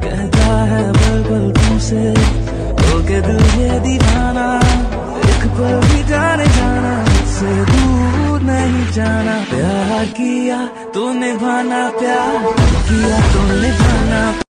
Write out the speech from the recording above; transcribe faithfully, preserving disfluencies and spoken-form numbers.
कहता है पल पल तुमसे हो के दिल ये दीवाना, एक पल भी जाने जाना मुझसे दूर नहीं जाना। प्यार किया तो निभाना, प्यार किया तो निभाना।